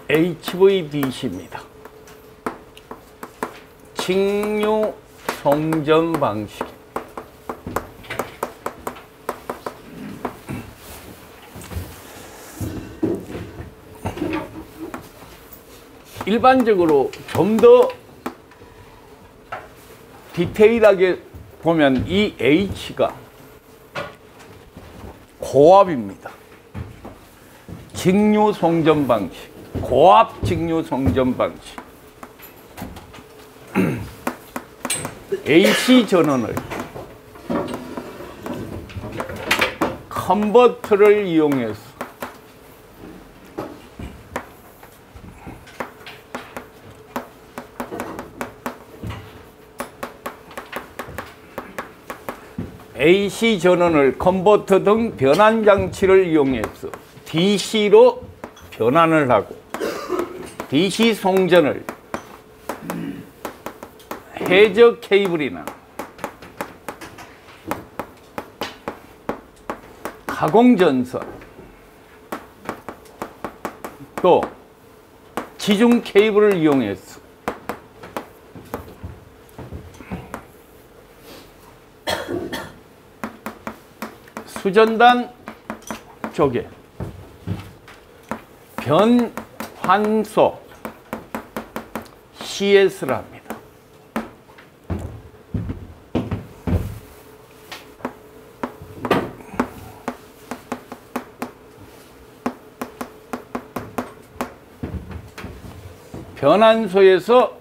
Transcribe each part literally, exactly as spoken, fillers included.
에이치브이디씨입니다. 직류 송전 방식. 일반적으로 좀 더 디테일하게 보면 이 H가 고압입니다. 직류 송전 방식, 고압 직류 송전 방식. 에이씨 전원을 컨버터를 이용해서 에이씨 전원을 컨버터 등 변환 장치를 이용해서 디씨로 변환을 하고 디씨 송전을 해저 케이블이나 가공전선 또 지중 케이블을 이용해서 수전단 쪽에 변환소 씨에스를 합니다. 변환소에서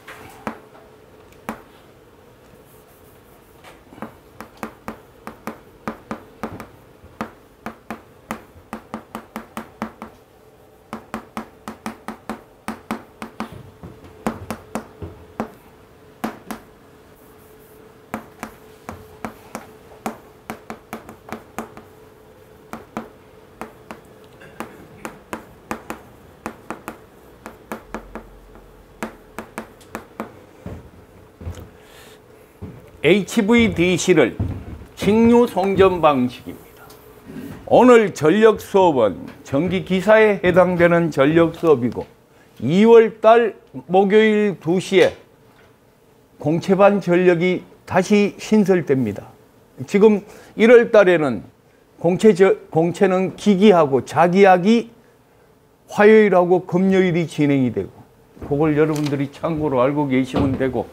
에이치브이디씨를 직류 송전 방식입니다. 오늘 전력 수업은 전기 기사에 해당되는 전력 수업이고 이월 달 목요일 두 시에 공채반 전력이 다시 신설됩니다. 지금 일월 달에는 공채, 저, 공채는 기기하고 자기학이 화요일하고 금요일이 진행이 되고 그걸 여러분들이 참고로 알고 계시면 되고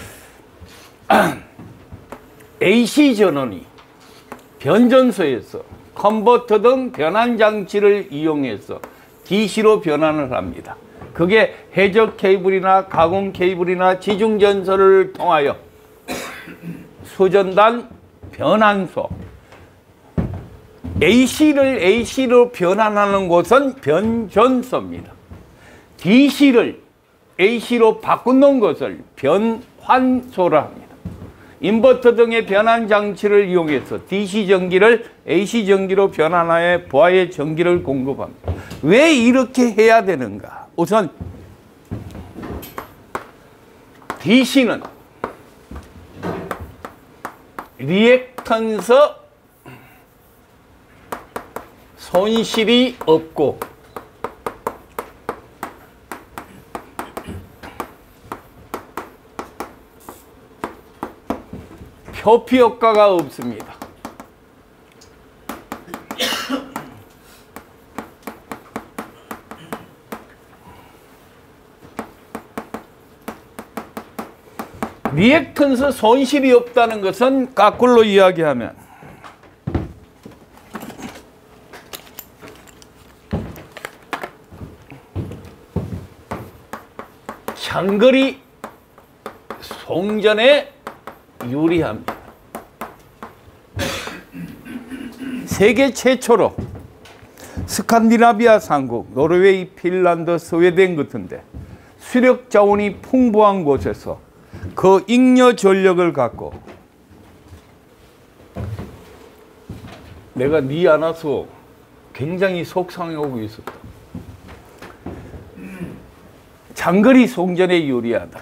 에이씨 전원이 변전소에서 컨버터 등 변환 장치를 이용해서 디씨로 변환을 합니다. 그게 해저 케이블이나 가공 케이블이나 지중 전선을 통하여 수전단 변환소 에이씨를 에이씨로 변환하는 곳은 변전소입니다. 디씨를 에이씨로 바꾸는 것을 변환소라 합니다. 인버터 등의 변환 장치를 이용해서 디씨 전기를 에이씨 전기로 변환하여 부하의 전기를 공급합니다. 왜 이렇게 해야 되는가? 우선 디씨는 리액턴스 손실이 없고 표피 효과가 없습니다. 리액턴스 손실이 없다는 것은 거꾸로 이야기하면 장거리 송전에 유리합니다. 세계 최초로 스칸디나비아 삼국, 노르웨이, 핀란드, 스웨덴 같은데 수력 자원이 풍부한 곳에서 그 잉여 전력을 갖고 내가 니 안 와서 굉장히 속상해하고 있었다. 장거리 송전에 유리하다.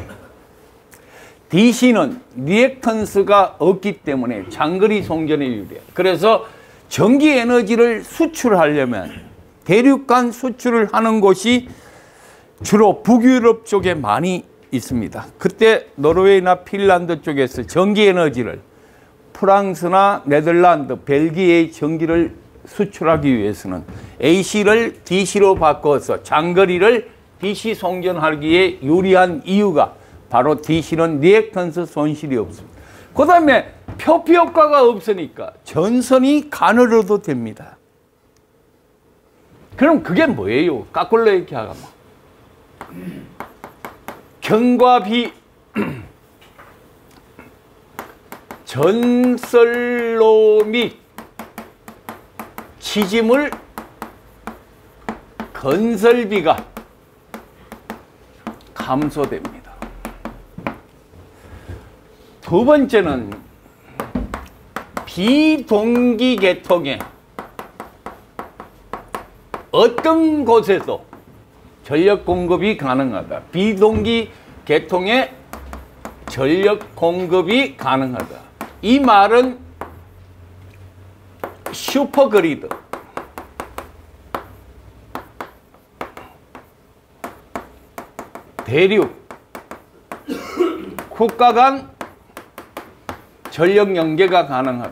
디씨는 리액턴스가 없기 때문에 장거리 송전에 유리하다. 그래서 전기 에너지를 수출하려면 대륙간 수출을 하는 곳이 주로 북유럽 쪽에 많이 있습니다. 그때 노르웨이나 핀란드 쪽에서 전기에너지를 프랑스나 네덜란드, 벨기에의 전기를 수출하기 위해서는 에이씨를 디씨로 바꿔서 장거리를 디씨 송전하기에 유리한 이유가 바로 디씨는 리액턴스 손실이 없습니다. 그 다음에 표피 효과가 없으니까 전선이 가늘어도 됩니다. 그럼 그게 뭐예요? 거꾸로 얘기하면 경과 비 전설로 및 지지물 건설비가 감소됩니다. 두 번째는 비동기 계통에 어떤 곳에서 전력 공급이 가능하다. 비동기 계통에 전력 공급이 가능하다. 이 말은 슈퍼그리드, 대륙, 국가 간 전력 연계가 가능하다.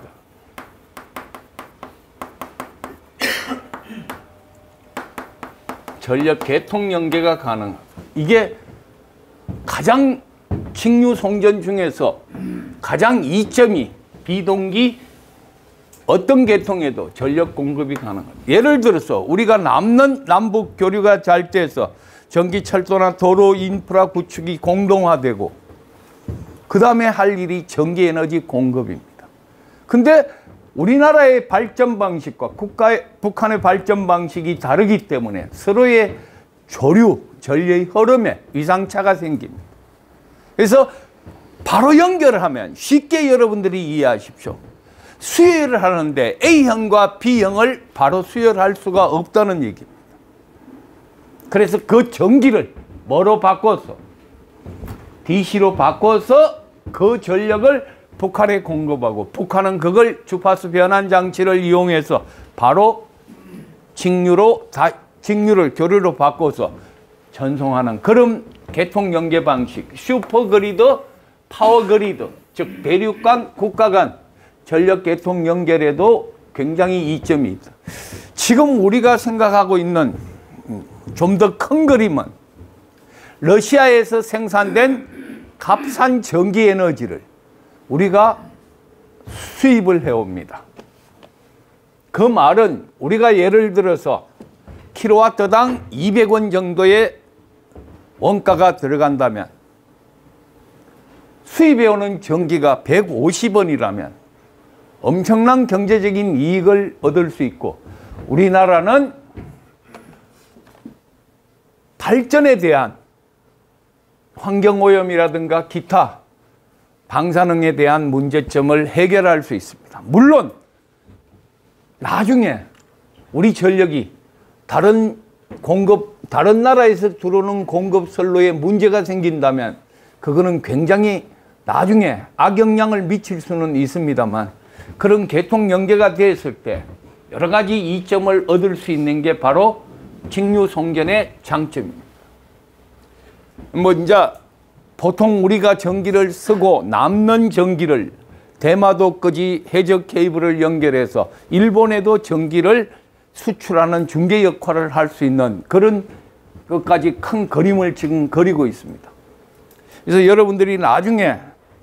전력 개통 연계가 가능하다. 이게 가장 직류 송전 중에서 가장 이점이 비동기 어떤 계통에도 전력 공급이 가능합니다. 예를 들어서 우리가 남는 남북 교류가 잘 돼서 전기, 철도나 도로 인프라 구축이 공동화되고 그 다음에 할 일이 전기에너지 공급입니다. 근데 우리나라의 발전 방식과 국가의, 북한의 발전 방식이 다르기 때문에 서로의 조류, 전력의 흐름에 위상차가 생깁니다. 그래서 바로 연결하면 쉽게 여러분들이 이해하십시오. 수혈을 하는데 A형과 B형을 바로 수혈할 수가 없다는 얘기입니다. 그래서 그 전기를 뭐로 바꿔서 디씨로 바꿔서 그 전력을 북한에 공급하고 북한은 그걸 주파수 변환 장치를 이용해서 바로 직류로 다 직류를 교류로 바꿔서 전송하는 그런 개통 연계 방식, 슈퍼그리드, 파워그리드, 즉 대륙 간 국가 간 전력 개통 연결에도 굉장히 이점이 있다. 지금 우리가 생각하고 있는 좀 더 큰 그림은 러시아에서 생산된 값싼 전기 에너지를 우리가 수입을 해옵니다. 그 말은 우리가 예를 들어서 킬로와트당 이백 원 정도의 원가가 들어간다면 수입해오는 전기가 백오십 원이라면 엄청난 경제적인 이익을 얻을 수 있고 우리나라는 발전에 대한 환경오염이라든가 기타 방사능에 대한 문제점을 해결할 수 있습니다. 물론 나중에 우리 전력이 다른 공급, 다른 나라에서 들어오는 공급 선로에 문제가 생긴다면 그거는 굉장히 나중에 악영향을 미칠 수는 있습니다만 그런 개통 연계가 됐을 때 여러 가지 이점을 얻을 수 있는 게 바로 직류 송전의 장점입니다. 뭐 이제 보통 우리가 전기를 쓰고 남는 전기를 대마도까지 해적 케이블을 연결해서 일본에도 전기를 수출하는 중개 역할을 할 수 있는 그런 것까지 큰 그림을 지금 그리고 있습니다. 그래서 여러분들이 나중에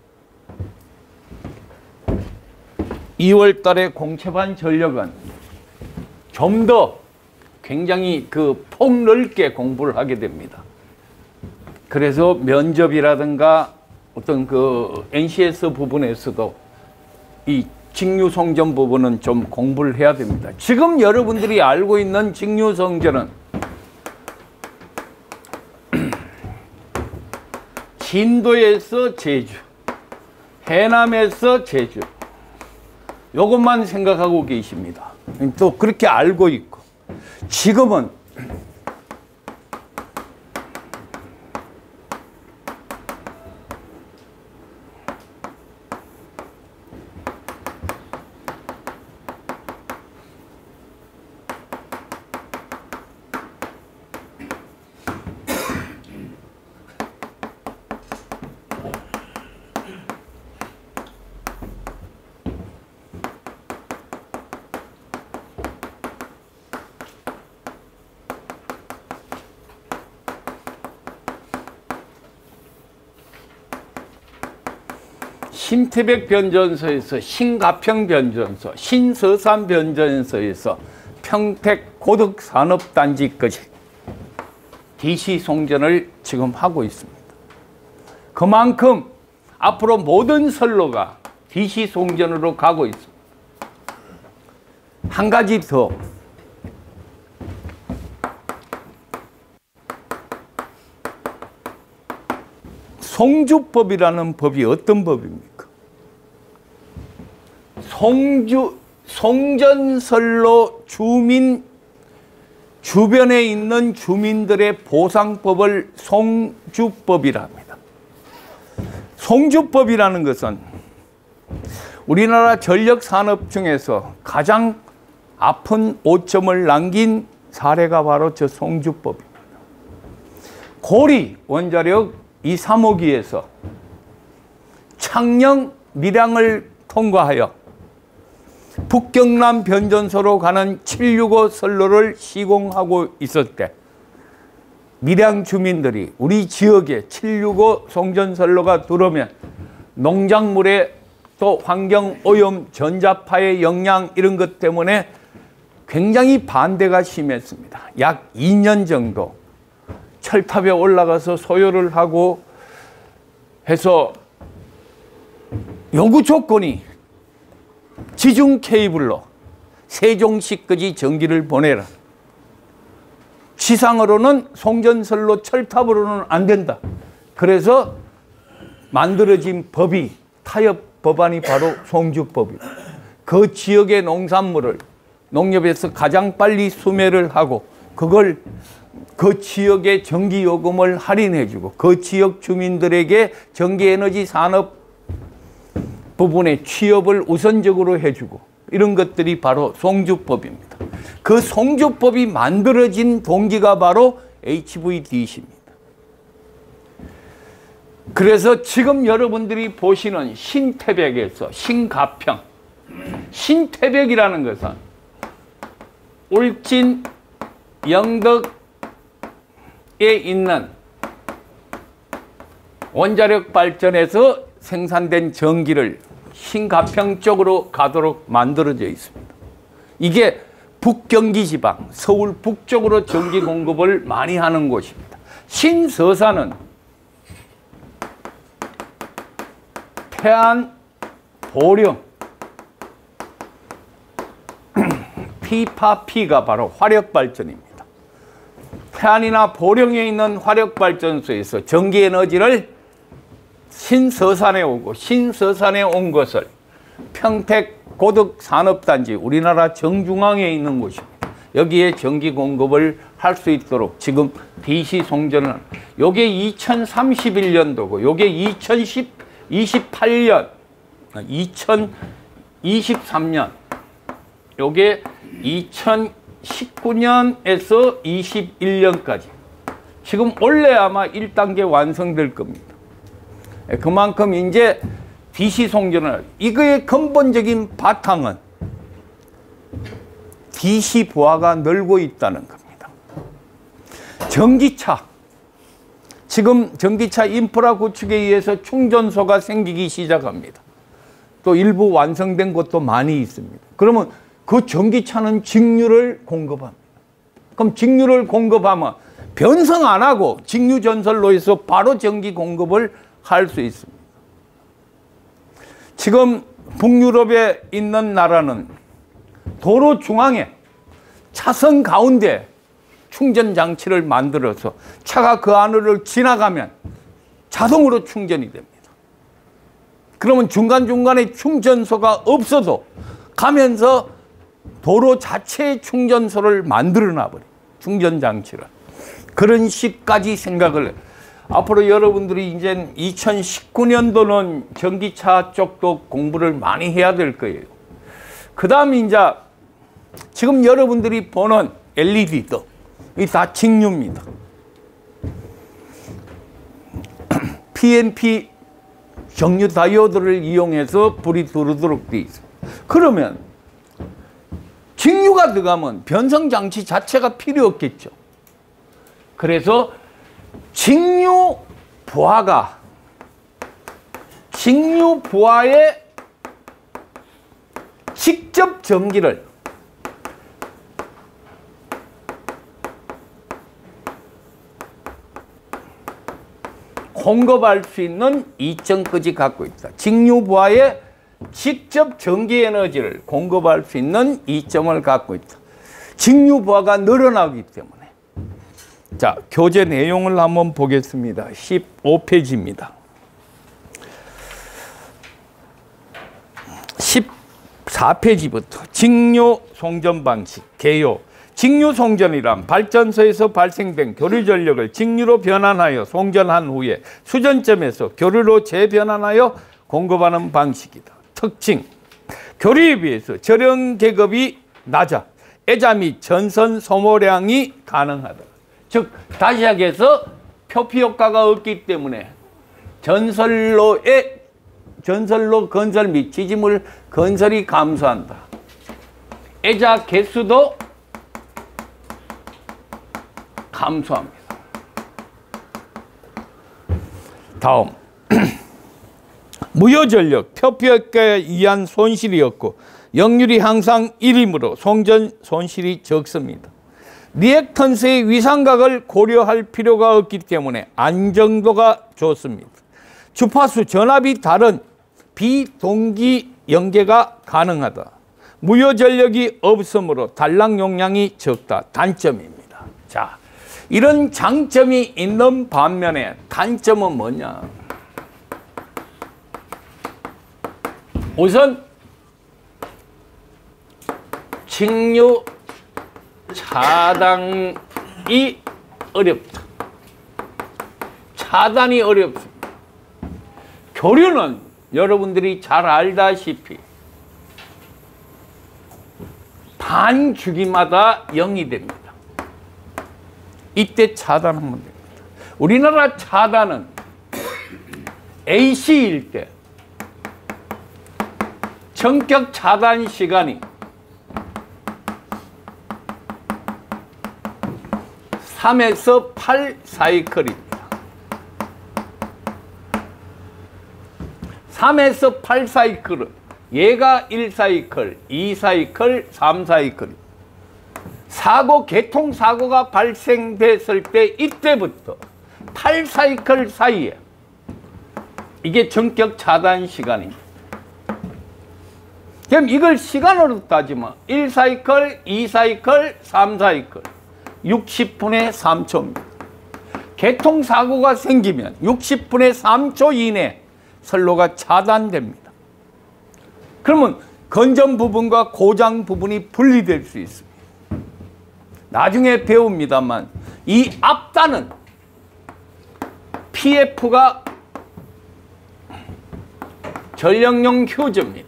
이월 달에 공채반 전력은 좀 더 굉장히 그 폭넓게 공부를 하게 됩니다. 그래서 면접이라든가 어떤 그 엔씨에스 부분에서도 이 직류송전 부분은 좀 공부를 해야 됩니다. 지금 여러분들이 알고 있는 직류송전은 진도에서 제주, 해남에서 제주 요것만 생각하고 계십니다. 또 그렇게 알고 있고 지금은 신태백 변전소에서 신가평 변전소, 신서산 변전소에서 평택 고덕산업단지까지 디씨 송전을 지금 하고 있습니다. 그만큼 앞으로 모든 선로가 디씨 송전으로 가고 있습니다. 한 가지 더. 송주법이라는 법이 어떤 법입니까? 송주, 송전선로 주민, 주변에 있는 주민들의 보상법을 송주법이라 합니다. 송주법이라는 것은 우리나라 전력산업 중에서 가장 아픈 오점을 남긴 사례가 바로 저 송주법입니다. 고리 원자력 이 삼 호기에서 창녕 밀양을 통과하여 북경남 변전소로 가는 칠백육십오 선로를 시공하고 있을 때 밀양 주민들이 우리 지역에 칠백육십오 송전선로가 들어오면 농작물에 또 환경오염, 전자파의 영향 이런 것 때문에 굉장히 반대가 심했습니다. 약 이 년 정도 철탑에 올라가서 소요를 하고 해서 요구 조건이 지중 케이블로 세종시까지 전기를 보내라. 지상으로는 송전선로 철탑으로는 안 된다. 그래서 만들어진 법이 타협 법안이 바로 송주법입니다. 그 지역의 농산물을 농협에서 가장 빨리 수매를 하고 그걸 그 지역의 전기요금을 할인해주고 그 지역 주민들에게 전기에너지 산업 부분에 취업을 우선적으로 해주고 이런 것들이 바로 송주법입니다. 그 송주법이 만들어진 동기가 바로 에이치브이디씨입니다. 그래서 지금 여러분들이 보시는 신태백에서 신가평, 신태백이라는 것은 울진, 영덕 에 있는 원자력 발전에서 생산된 전기를 신가평 쪽으로 가도록 만들어져 있습니다. 이게 북경기 지방, 서울 북쪽으로 전기 공급을 많이 하는 곳입니다. 신서산은 태안, 보령, 피파피가 바로 화력발전입니다. 태안이나 보령에 있는 화력발전소에서 전기에너지를 신서산에 오고 신서산에 온 것을 평택 고덕산업단지 우리나라 정중앙에 있는 곳입니다. 여기에 전기 공급을 할 수 있도록 지금 디씨 송전을 요게 이천삼십일 년도고 요게 이천이십팔 년 이천이십삼 년 요게 이천십구 년에서 이십일 년까지 지금 올해 아마 일 단계 완성될 겁니다. 그만큼 이제 디씨 송전을 이거의 근본적인 바탕은 디씨 부하가 늘고 있다는 겁니다. 전기차 지금 전기차 인프라 구축에 의해서 충전소가 생기기 시작합니다. 또 일부 완성된 곳도 많이 있습니다. 그러면 그 전기차는 직류를 공급합니다. 그럼 직류를 공급하면 변성 안 하고 직류 전선로에서 바로 전기 공급을 할 수 있습니다. 지금 북유럽에 있는 나라는 도로 중앙에 차선 가운데 충전 장치를 만들어서 차가 그 안으로 지나가면 자동으로 충전이 됩니다. 그러면 중간중간에 충전소가 없어도 가면서 도로 자체의 충전소를 만들어 놔버려요. 충전장치를. 그런 식까지 생각을 해요. 앞으로 여러분들이 이제 이천십구 년도는 전기차 쪽도 공부를 많이 해야 될 거예요. 그 다음에 이제 지금 여러분들이 보는 엘이디도 이 다 직류입니다. 피엔피 정류 다이오드를 이용해서 불이 들어오도록 되어 있습니다. 그러면 직류가 들어가면 변성장치 자체가 필요 없겠죠. 그래서 직류 부하가 직류 부하의 직접 전기를 공급할 수 있는 이점까지 갖고 있다. 직류 부하의 직접 전기 에너지를 공급할 수 있는 이점을 갖고 있다. 직류 부하가 늘어나기 때문에. 자, 교재 내용을 한번 보겠습니다. 십오 페이지입니다. 십사 페이지부터 직류 송전 방식, 개요. 직류 송전이란 발전소에서 발생된 교류 전력을 직류로 변환하여 송전한 후에 수전점에서 교류로 재변환하여 공급하는 방식이다. 특징, 교류에 비해서 전력 계급이 낮아 애자 및 전선 소모량이 가능하다. 즉 다시 하기해서 표피 효과가 없기 때문에 전선로의 전선로 건설 및 지지물 건설이 감소한다. 애자 개수도 감소합니다. 다음 무효전력, 표피효과에 의한 손실이 없고 역률이 항상 일이므로 송전 손실이 적습니다. 리액턴스의 위상각을 고려할 필요가 없기 때문에 안정도가 좋습니다. 주파수 전압이 다른 비동기 연계가 가능하다. 무효전력이 없으므로 단락 용량이 적다. 단점입니다. 자, 이런 장점이 있는 반면에 단점은 뭐냐? 우선 직류 차단이 어렵다. 차단이 어렵습니다. 교류는 여러분들이 잘 알다시피 반주기마다 영이 됩니다. 이때 차단하면 됩니다. 우리나라 차단은 에이씨일 때 전격 차단 시간이 삼에서 팔 사이클입니다. 삼에서 팔 사이클은 얘가 일 사이클, 이 사이클, 삼 사이클. 사고, 교통사고가 발생됐을 때 이때부터 팔 사이클 사이에 이게 전격 차단 시간입니다. 그럼 이걸 시간으로 따지면 일 사이클, 이 사이클, 삼 사이클 육십 분에 삼 초입니다. 교통사고가 생기면 육십 분에 삼 초 이내 선로가 차단됩니다. 그러면 건전 부분과 고장 부분이 분리될 수 있습니다. 나중에 배웁니다만 이 앞단은 피에프가 전력용 휴즈입니다.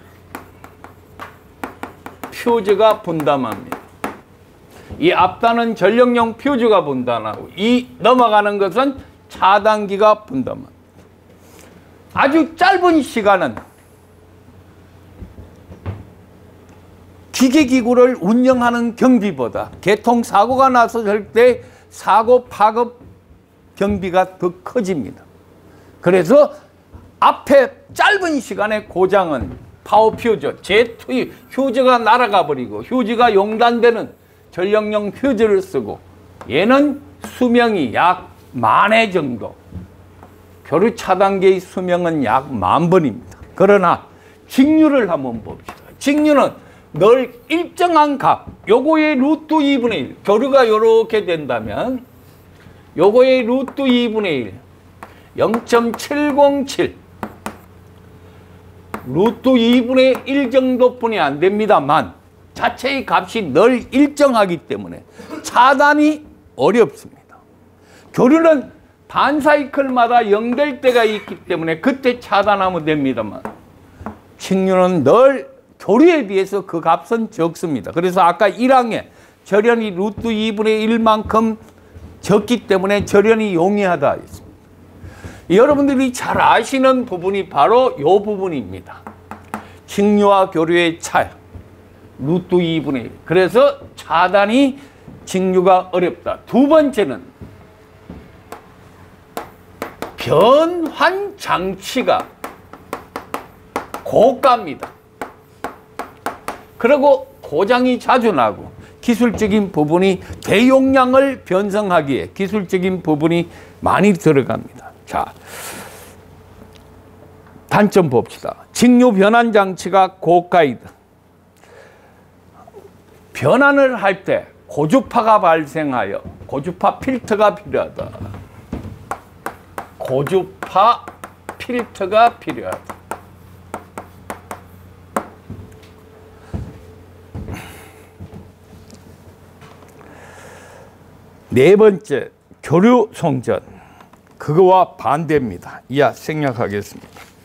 퓨즈가 분담합니다. 이 앞단은 전력용 퓨즈가 분담하고 이 넘어가는 것은 차단기가 분담합니다. 아주 짧은 시간은 기계기구를 운영하는 경비보다 교통사고가 났을 때 사고 파급 경비가 더 커집니다. 그래서 앞에 짧은 시간의 고장은 파워 퓨즈, 제트 휴즈가 날아가 버리고 휴즈가 용단되는 전력용 휴즈를 쓰고 얘는 수명이 약 만 회 정도. 교류 차단기의 수명은 약 만 번입니다. 그러나 직류를 한번 봅시다. 직류는 늘 일정한 값, 요거의 루트 이분의 일, 교류가 이렇게 된다면 요거의 루트 이분의 일, 영 점 칠공칠, 루트 이분의 일 정도뿐이 안 됩니다만 자체의 값이 늘 일정하기 때문에 차단이 어렵습니다. 교류는 반사이클마다 영 될 때가 있기 때문에 그때 차단하면 됩니다만 직류는 늘 교류에 비해서 그 값은 적습니다. 그래서 아까 일 항에 절연이 루트 이분의 일만큼 적기 때문에 절연이 용이하다 했습니다. 여러분들이 잘 아시는 부분이 바로 이 부분입니다. 직류와 교류의 차이, 루트 이분의 일. 그래서 차단이 직류가 어렵다. 두 번째는 변환 장치가 고가입니다. 그리고 고장이 자주 나고 기술적인 부분이 대용량을 변성하기에 기술적인 부분이 많이 들어갑니다. 자, 단점 봅시다. 직류 변환 장치가 고가이다. 변환을 할 때 고주파가 발생하여 고주파 필터가 필요하다. 고주파 필터가 필요하다. 네 번째, 교류 송전. 그거와 반대입니다. 이하 생략하겠습니다.